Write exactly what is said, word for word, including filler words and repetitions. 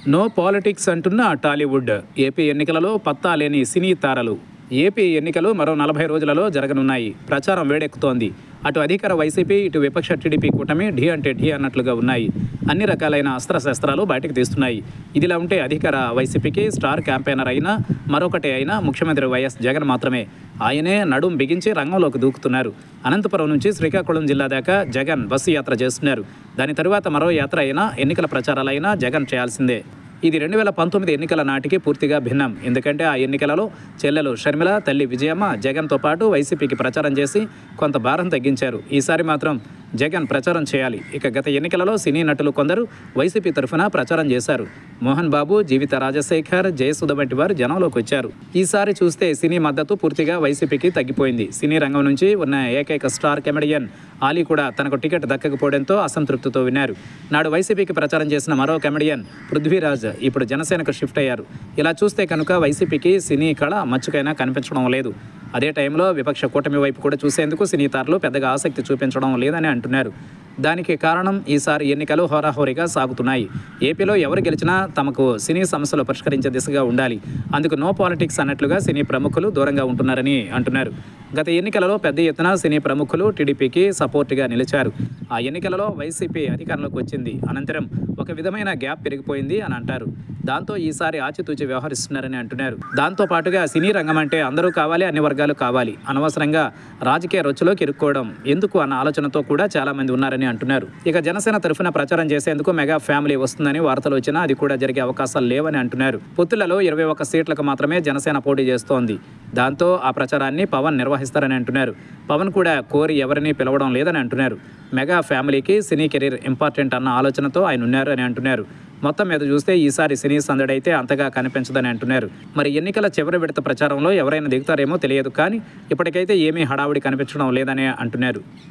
No politics అంటున్న Tollywood. AP ఎన్నికలలో పత్తా లేని సినీ తారలు. ఏపీ ఎన్నికలు మరో నలభై రోజులలో జరగనున్నాయి. ప్రచారం వేడెక్కుతోంది. అటు అధికార వైసీపీ, ఇటు విపక్ష టీడీపీ కూటమి ఢీ అంటే ఢీ అన్నట్లుగా ఉన్నాయి. అన్ని రకాలైన అస్త్రశస్త్రాలు బయటకు తీస్తున్నాయి. ఇదిలా ఉంటే అధికార వైసీపీకి స్టార్ క్యాంపెయినర్ అయినా మరొకటి అయినా ముఖ్యమంత్రి వైఎస్ జగన్ మాత్రమే. ఆయనే నడుం బిగించి రంగంలోకి దూకుతున్నారు. అనంతపురం నుంచి శ్రీకాకుళం జిల్లా దాకా జగన్ బస్సు యాత్ర చేస్తున్నారు. దాని తరువాత మరో యాత్ర అయినా ఎన్నికల ప్రచారాలైనా జగన్ చేయాల్సిందే. ఇది రెండు వేల పంతొమ్మిది ఎన్నికల నాటికి పూర్తిగా భిన్నం. ఎందుకంటే ఆ ఎన్నికలలో చెల్లెలు షర్మిల, తల్లి విజయమ్మ జగన్తో పాటు వైసీపీకి ప్రచారం చేసి కొంత భారం తగ్గించారు. ఈసారి మాత్రం జగన్ ప్రచారం చేయాలి. ఇక గత ఎన్నికలలో సినీ నటులు కొందరు వైసీపీ తరఫున ప్రచారం చేశారు. మోహన్ బాబు, జీవిత రాజశేఖర్, జయసుధ వంటి వారు జనంలోకి వచ్చారు. ఈసారి చూస్తే సినీ మద్దతు పూర్తిగా వైసీపీకి తగ్గిపోయింది. సినీ రంగం నుంచి ఉన్న ఏకైక స్టార్ కమెడియన్ ఆలీ కూడా తనకు టికెట్ దక్కకపోవడంతో అసంతృప్తితో విన్నారు. నాడు వైసీపీకి ప్రచారం చేసిన మరో కమెడియన్ పృథ్వీరాజ్ ఇప్పుడు జనసేనకు షిఫ్ట్ అయ్యారు. ఇలా చూస్తే కనుక వైసీపీకి సినీ కళ మచ్చుకైనా కనిపించడం లేదు. అదే టైంలో విపక్ష కూటమి వైపు కూడా చూసేందుకు సినీ తారలు పెద్దగా ఆసక్తి చూపించడం లేదని అంటున్నారు. దానికి కారణం ఈసారి ఎన్నికలు హోరాహోరీగా సాగుతున్నాయి. ఏపీలో ఎవరు గెలిచినా తమకు సినీ సమస్యలు పరిష్కరించే దిశగా ఉండాలి. అందుకు నో పాలిటిక్స్ అన్నట్లుగా సినీ ప్రముఖులు దూరంగా ఉంటున్నారని అంటున్నారు. గత ఎన్నికలలో పెద్ద ఎత్తున సినీ ప్రముఖులు టీడీపీకి సపోర్టుగా నిలిచారు. ఆ ఎన్నికలలో వైసీపీ అధికారంలోకి వచ్చింది. అనంతరం ఒక విధమైన గ్యాప్ పెరిగిపోయింది అని అంటారు. దాంతో ఈసారి ఆచితూచి వ్యవహరిస్తున్నారని అంటున్నారు. దాంతో పాటుగా సినీ రంగం అంటే అందరూ కావాలి, అన్ని వర్గాలు కావాలి. అనవసరంగా రాజకీయ రొచ్చులోకి ఇరుక్కోవడం ఎందుకు అన్న ఆలోచనతో కూడా చాలా మంది ఉన్నారని అంటున్నారు. ఇక జనసేన తరఫున ప్రచారం చేసేందుకు మెగా ఫ్యామిలీ వస్తుందని వార్తలు వచ్చినా అది కూడా జరిగే అవకాశాలు లేవని అంటున్నారు. పొత్తులలో ఇరవై ఒక్క సీట్లకు మాత్రమే జనసేన పోటీ చేస్తోంది. దాంతో ఆ ప్రచారాన్ని పవన్ నిర్వహిస్తారని అంటున్నారు. పవన్ కూడా కోరి ఎవరిని పిలవడం లేదని అంటున్నారు. మెగా ఫ్యామిలీకి సినీ కెరీర్ ఇంపార్టెంట్ అన్న ఆలోచనతో ఆయన ఉన్నారు అని అంటున్నారు. మొత్తం మీద చూస్తే ఈసారి సినీ సందడి అయితే అంతగా కనిపించదని అంటున్నారు. మరి ఎన్నికల చివరి విడత ప్రచారంలో ఎవరైనా దిగుతారేమో తెలియదు, కానీ ఇప్పటికైతే ఏమీ హడావుడి కనిపించడం లేదని అంటున్నారు.